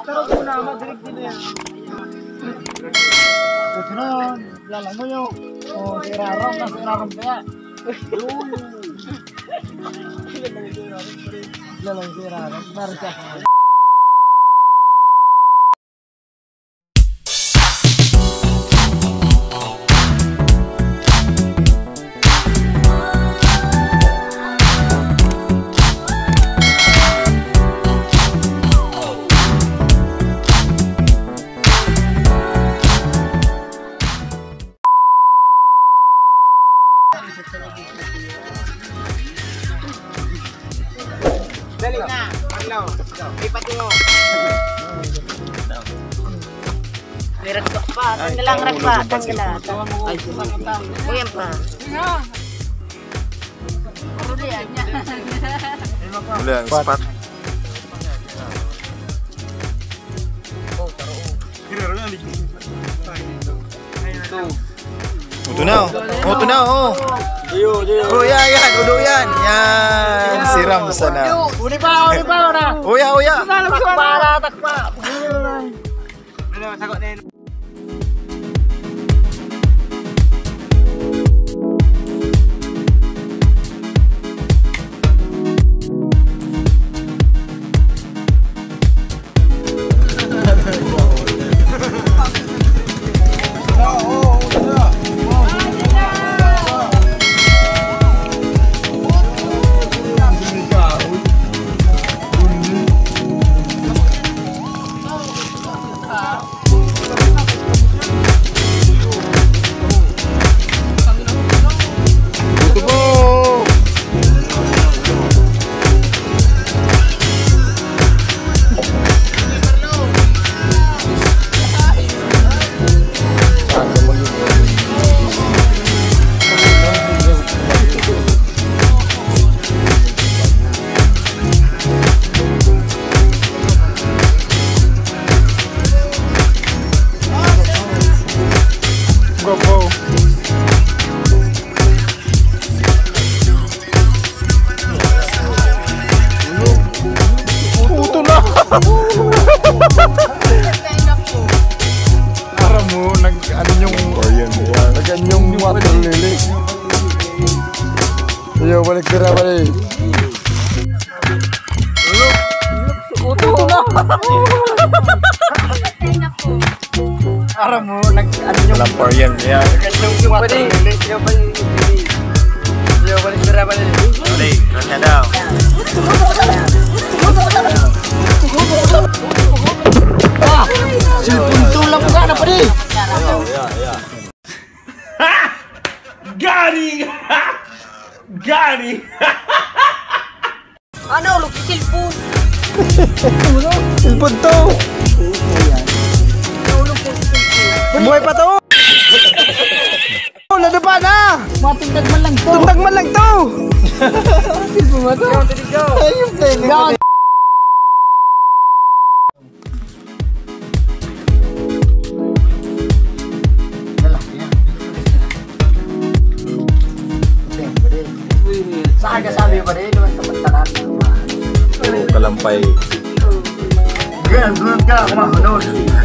Pero po na, madirig din yan. Ito na, lalang mo yun. O, sirarong na, sirarong kaya. Lalang sirarong, marka. Dali na, paglaw. Ipat mo. May ragpa pa. Tanggalang ragpa. Tanggalang. Ay, uyan pa. Ulian niya. Ulian, spot. Ito na, oh. Ito na, oh. Oh, yan. Udo yan. Yan. Siram sana. Uni pa na. Uya. Takpa. Sagot na yun. Para mo, nag-ano yung water lily. Ayaw, balik tira balik. Uto na. Para mo, nag-ano yung... Lampar yan. Nag-ano yung water lily. Ayaw, balik tira balik. Balik, kanya daw. Silpun lang ka na pa rin. Gani! Ano? Luki silpon. Silpon to. Buhay pa to. Nadapa na. Matungdag man lang to. Tundag man lang to. Silpun mo to. Ayun tayo. Saan ka sabi ba rin? Naman sa pagtakan. Kalampay. Ganyan, sunod ka. Kumakunod.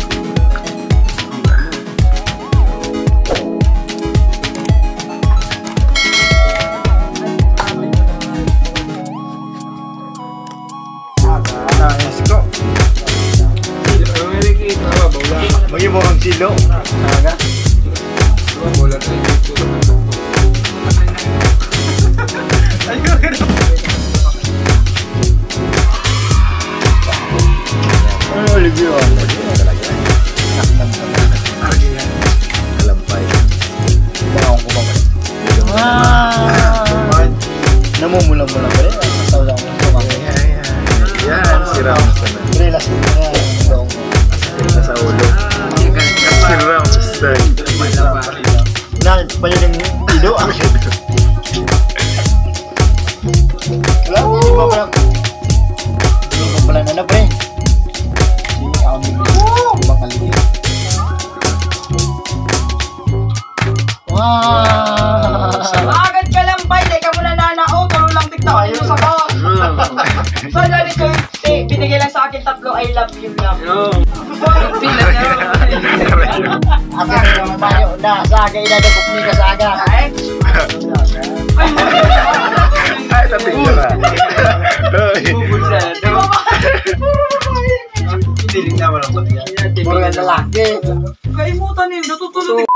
Yes ko. Mag-ibo ang silo. Aga. Bola tayo. Olivia. Kalampay. Baka ko ba? Namumulang-mulang ba rin? Tawa lang ako. Yan, siram sana. Relax mo na yan. Nasa ulo. Siram sana. Nalit pa yun yung ido. Wala, hindi pa pala. Hindi pa pala na pre. Si Ami ibang kaligid. Wow! Agad ka lang pa. Hindi ka muna nanao. Tulong lang tikta kayo sa bawang. So, dali ko, binigay lang sa akin 3 ay love you, love you. Ako yung banyo na saga inadagok ni ka saga. Ay, tatingin na. Hindi rin naman ako. Puro yan lalaki. Kaimutan yun, natutulog.